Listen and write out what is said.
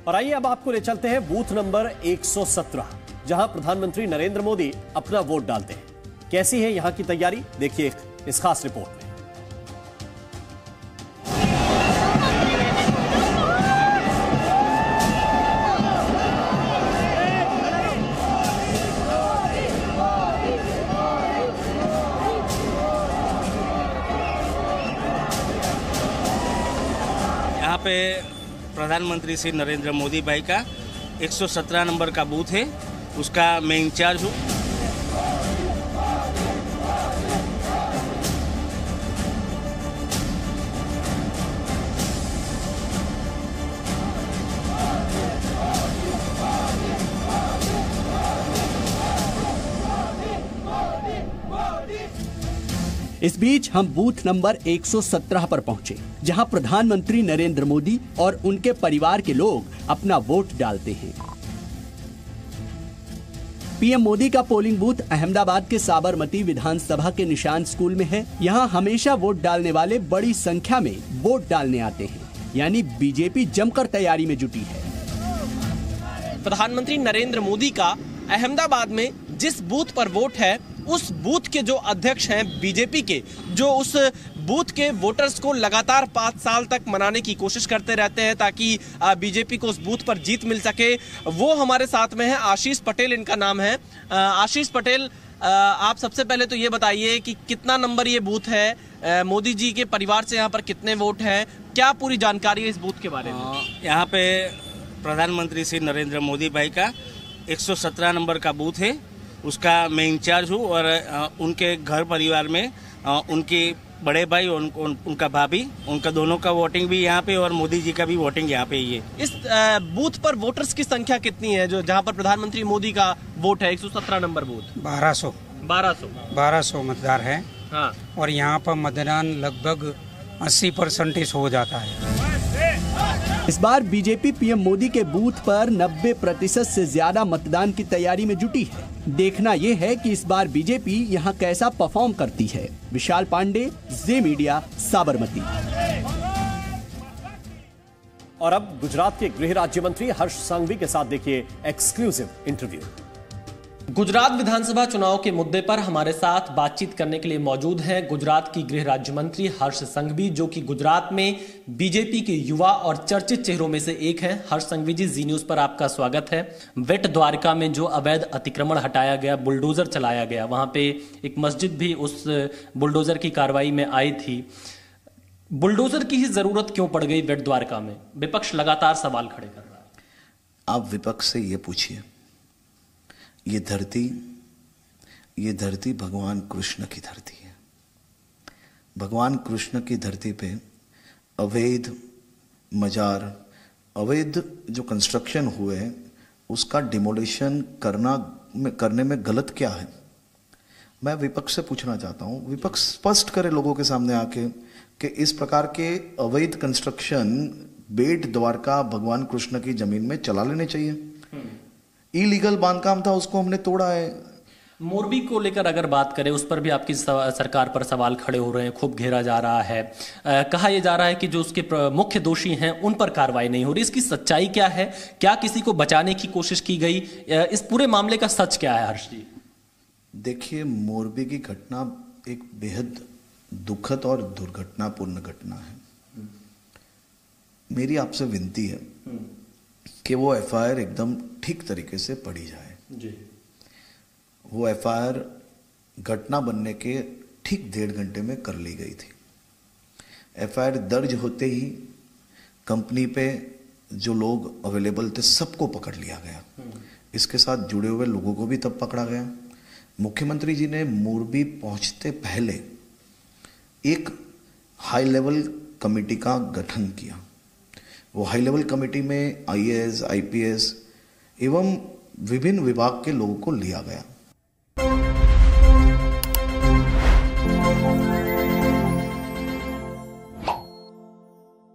और आइए अब आपको ले चलते हैं बूथ नंबर 117, जहां प्रधानमंत्री नरेंद्र मोदी अपना वोट डालते हैं। कैसी है यहां की तैयारी, देखिए इस खास रिपोर्ट में। यहाँ पे प्रधानमंत्री श्री नरेंद्र मोदी भाई का 117 नंबर का बूथ है, उसका मैं इंचार्ज हूँ। इस बीच हम बूथ नंबर 117 पर पहुंचे, जहां प्रधानमंत्री नरेंद्र मोदी और उनके परिवार के लोग अपना वोट डालते हैं। पीएम मोदी का पोलिंग बूथ अहमदाबाद के साबरमती विधानसभा के निशान स्कूल में है। यहां हमेशा वोट डालने वाले बड़ी संख्या में वोट डालने आते हैं, यानी बीजेपी जमकर तैयारी में जुटी है। प्रधानमंत्री नरेंद्र मोदी का अहमदाबाद में जिस बूथ पर वोट है, उस बूथ के जो अध्यक्ष हैं बीजेपी के, जो उस बूथ के वोटर्स को लगातार 5 साल तक मनाने की कोशिश करते रहते हैं ताकि बीजेपी को उस बूथ पर जीत मिल सके, वो हमारे साथ में है। आशीष पटेल इनका नाम है। आशीष पटेल, आप सबसे पहले तो ये बताइए कि कितना नंबर ये बूथ है, मोदी जी के परिवार से यहाँ पर कितने वोट हैं, क्या पूरी जानकारी है इस बूथ के बारे में? यहाँ पे प्रधानमंत्री श्री नरेंद्र मोदी भाई का 117 नंबर का बूथ है, उसका मैं इंचार्ज हूँ। और उनके घर परिवार में उनके बड़े भाई और उनका भाभी, उनका दोनों का वोटिंग भी यहाँ पे, और मोदी जी का भी वोटिंग यहाँ पे ही है। इस बूथ पर वोटर्स की संख्या कितनी है, जो जहाँ पर प्रधानमंत्री मोदी का वोट है? 117 नंबर बूथ 1200 मतदार है। हाँ। और यहाँ पर मतदान लगभग 80% हो जाता है। इस बार बीजेपी पीएम मोदी के बूथ पर 90% से ज्यादा मतदान की तैयारी में जुटी है। देखना यह है कि इस बार बीजेपी यहां कैसा परफॉर्म करती है। Vishal Pandey, J media, Sabarmati. और अब गुजरात के गृह राज्य मंत्री हर्ष संघवी के साथ देखिए एक्सक्लूसिव इंटरव्यू। गुजरात विधानसभा चुनाव के मुद्दे पर हमारे साथ बातचीत करने के लिए मौजूद हैं गुजरात की गृह राज्य मंत्री हर्ष संघवी, जो कि गुजरात में बीजेपी के युवा और चर्चित चेहरों में से एक हैं। हर्ष संघवी जी, जी न्यूज पर आपका स्वागत है। वेट द्वारका में जो अवैध अतिक्रमण हटाया गया, बुलडोजर चलाया गया, वहां पे एक मस्जिद भी उस बुलडोजर की कार्रवाई में आई थी। बुलडोजर की ही जरूरत क्यों पड़ गई वेट द्वारका में? विपक्ष लगातार सवाल खड़े कर रहा है। आप विपक्ष से ये पूछिए, ये धरती भगवान कृष्ण की धरती है। भगवान कृष्ण की धरती पे अवैध मजार, अवैध जो कंस्ट्रक्शन हुए हैं, उसका डिमोलिशन करने में गलत क्या है? मैं विपक्ष से पूछना चाहता हूं, विपक्ष स्पष्ट करे लोगों के सामने आके कि इस प्रकार के अवैध कंस्ट्रक्शन बेट द्वारका भगवान कृष्ण की जमीन में चला लेने चाहिए। इलीगल बांधकाम था, उसको हमने तोड़ा है। मोरबी को लेकर अगर बात करें, उस पर भी आपकी सरकार पर सवाल खड़े हो रहे हैं, खूब घेरा जा रहा है। कहा यह जा रहा है कि जो उसके मुख्य दोषी हैं उन पर कार्रवाई नहीं हो रही। इसकी सच्चाई क्या है? क्या किसी को बचाने की कोशिश की गई? इस पूरे मामले का सच क्या है हर्ष जी? देखिए, मोरबी की घटना एक बेहद दुखद और दुर्घटनापूर्ण घटना है। मेरी आपसे विनती है कि वो एफआईआर एकदम ठीक तरीके से पढ़ी जाए जी। वो एफआईआर घटना बनने के ठीक 1.5 घंटे में कर ली गई थी। एफआईआर दर्ज होते ही कंपनी पे जो लोग अवेलेबल थे सबको पकड़ लिया गया। इसके साथ जुड़े हुए लोगों को भी तब पकड़ा गया। मुख्यमंत्री जी ने मोरबी पहुंचते पहले एक हाई लेवल कमेटी का गठन किया। वो हाई लेवल कमेटी में आईएएस, आईपीएस एवं विभिन्न विभाग के लोगों को लिया गया।